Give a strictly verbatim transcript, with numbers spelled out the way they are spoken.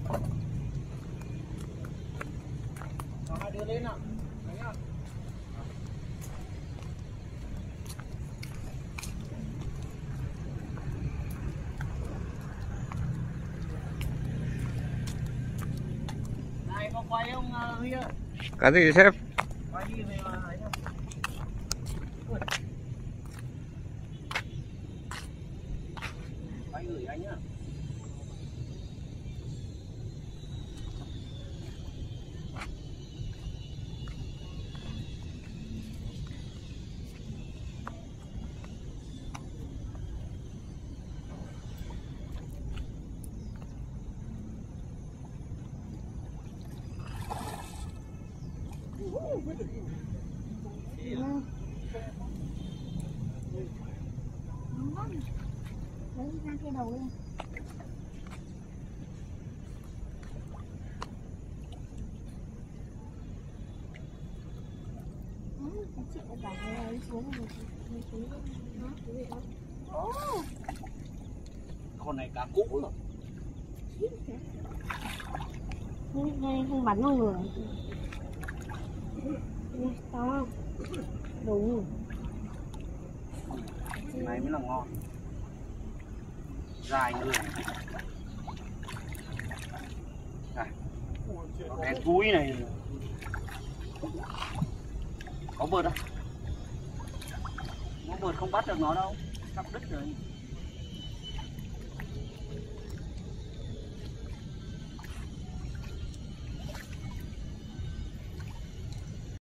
Hai đứa lên nào. Đấy nhá. Này có quay không Huy ơi? Cái gì sếp? Quay đi về mà ấy nhá. Quay gửi anh nhá. Lấy ra cái đầu đi. Cái chị đã bảo cái ấy xuống rồi. Xuống đó, cái gì đó. Ô! Con này cá cũ rồi. Đây không bắn vào người. To không? Đúng. Này mới là ngon. Dài người. Này. Cái túi này. Có vượt không? Có vượt không bắt được nó đâu. Sắp đứt rồi.